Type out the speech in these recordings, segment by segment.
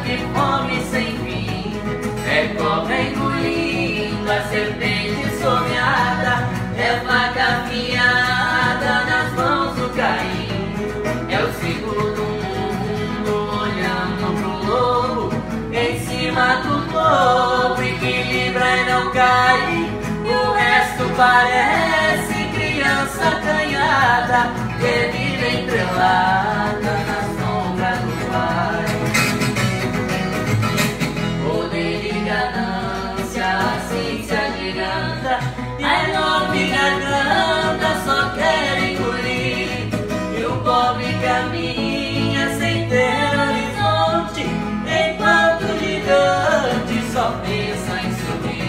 de fome sem fim. É cobra engolindo a serpente sonhada, é faca afiada nas mãos do Caim. É o ciclo do mundo olhando pro lobo, em cima do topo, equilibra e não cai. O resto parece criança acanhada, que vive entrelada na sombra do pai. Poder e ganância assim se agiganta, a enorme garganta só quer engolir. E o pobre caminha sem ter horizonte, enquanto o gigante só pensa em subir.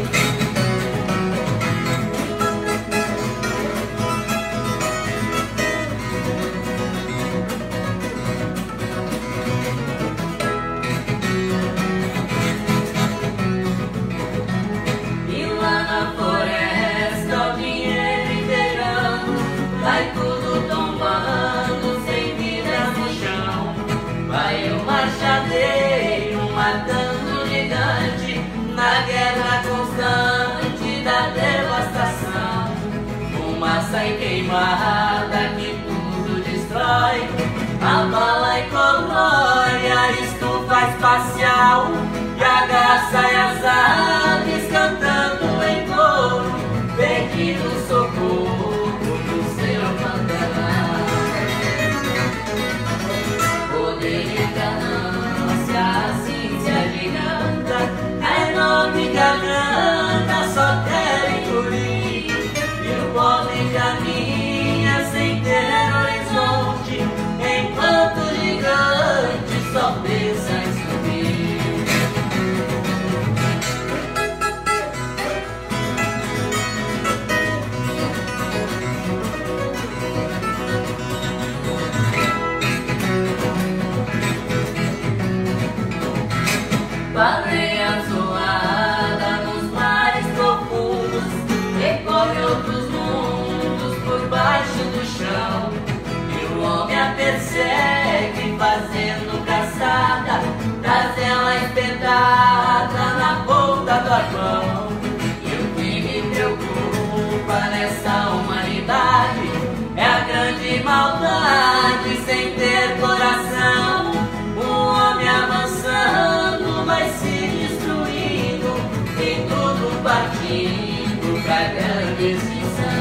Vai tudo tombando, sem vida no chão. Vai o machadeiro matando o gigante, na guerra constante da devastação. Fumaça e queimada que tudo destrói, abala e corrói a estufa espacial. E a garça e as aves cantando em coro, pedindo socorro. Poder e ganância assim se agiganta, a enorme garganta só quer engolir. E o pobre caminha sem ter horizonte, enquanto o gigante só pensa em subir. Baleia azulada nos mares profundos, recorre outros mundos por baixo do chão. E o homem a persegue fazendo caçada, traz ela espetada na ponta do arpão. E o que me preocupa nessa humanidade é a grande maldade sem ter coração. O homem avançando vai se destruindo, e tudo partindo pra grande extinção.